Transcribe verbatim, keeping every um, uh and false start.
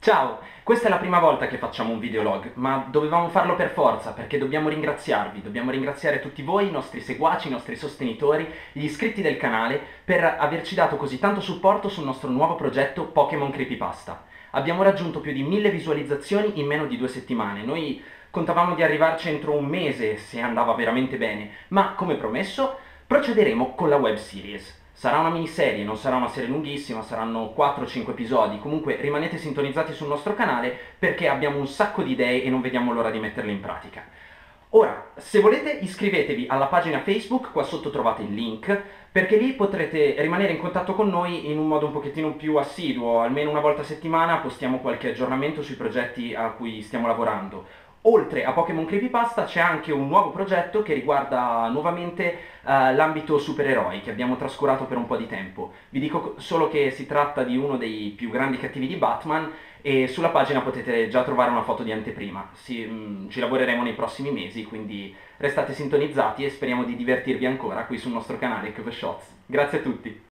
Ciao, questa è la prima volta che facciamo un videolog, ma dovevamo farlo per forza perché dobbiamo ringraziarvi, dobbiamo ringraziare tutti voi, i nostri seguaci, i nostri sostenitori, gli iscritti del canale per averci dato così tanto supporto sul nostro nuovo progetto Pokémon Creepypasta. Abbiamo raggiunto più di mille visualizzazioni in meno di due settimane, noi contavamo di arrivarci entro un mese se andava veramente bene, ma come promesso procederemo con la web series. Sarà una miniserie, non sarà una serie lunghissima, saranno quattro cinque episodi, comunque rimanete sintonizzati sul nostro canale perché abbiamo un sacco di idee e non vediamo l'ora di metterle in pratica. Ora, se volete iscrivetevi alla pagina Facebook, qua sotto trovate il link, perché lì potrete rimanere in contatto con noi in un modo un pochettino più assiduo, almeno una volta a settimana postiamo qualche aggiornamento sui progetti a cui stiamo lavorando. Oltre a Pokémon Creepypasta c'è anche un nuovo progetto che riguarda nuovamente eh, l'ambito supereroi che abbiamo trascurato per un po' di tempo. Vi dico solo che si tratta di uno dei più grandi cattivi di Batman e sulla pagina potete già trovare una foto di anteprima. Si, mh, ci lavoreremo nei prossimi mesi, quindi restate sintonizzati e speriamo di divertirvi ancora qui sul nostro canale Cove Shots. Grazie a tutti!